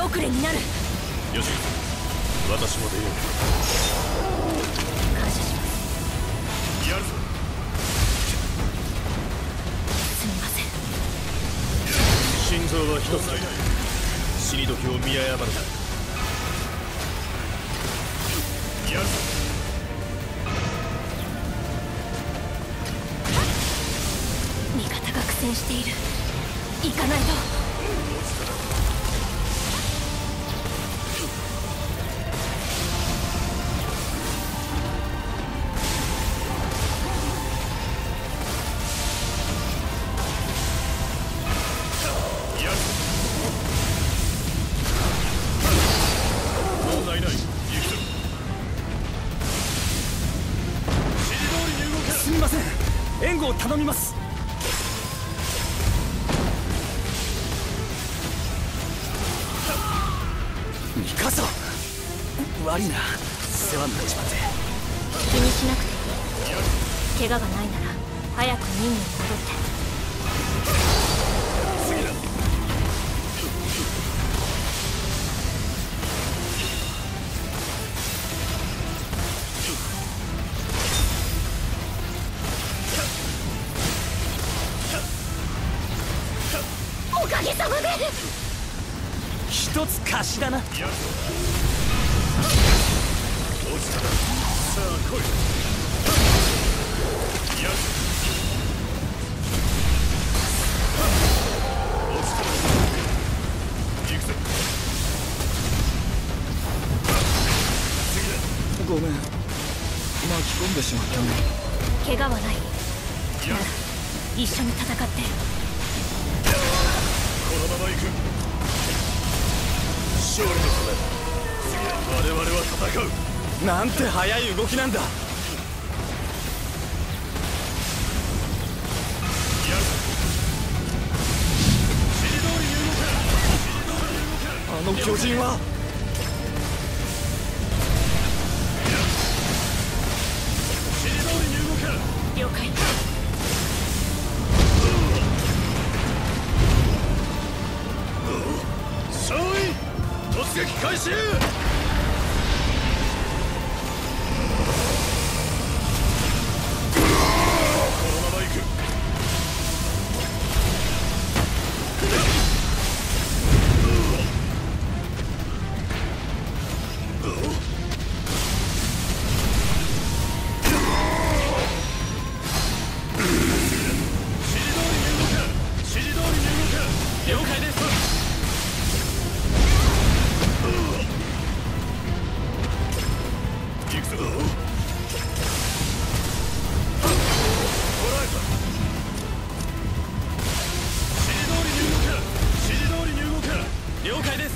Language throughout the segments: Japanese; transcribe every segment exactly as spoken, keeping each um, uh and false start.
遅れになる。 よし、私も出よう。 感謝します。 やるぞ。 すみません。 心臓は一つだ。死に時を見誤るな。やるぞ。 味方が苦戦している。行かないと。 すみません、援護を頼みます。ミカサ、悪いな、世話になっちまって。 気にしなくていい。怪我がないなら早く任務に戻って。おかげさまで。 一つ貸しだな。 落ちたな。さあ来い。やる。落ちたな。行くぞ。次だ。 ごめん、巻き込んでしまったね。 怪我はない。なら一緒に戦って。 このまま行く。勝利のため、次は我々は戦う。 なんて速い動きなんだ。 やる。指示通りに動け。 あの巨人は。 指示通りに動け。 了解。 総員突撃開始。このまま行く。指示通りに動け。指示通りに動け。 了解です。 行くぞ。捕らえた。指示通りに動け。指示通りに動け。 了解です。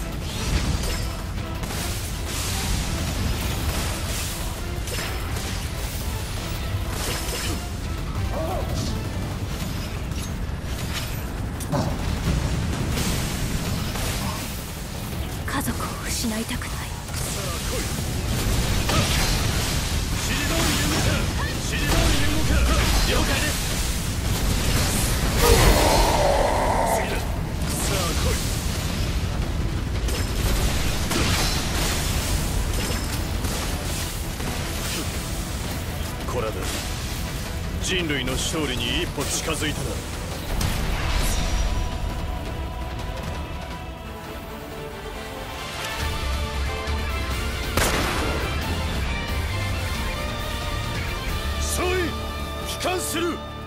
家族を失いたくない。 さあ来い。指示通りに動け。指示通りに動け。 了解です。 次だ。さあ来い。これで人類の勝利に一歩近づいたな。総員帰還する。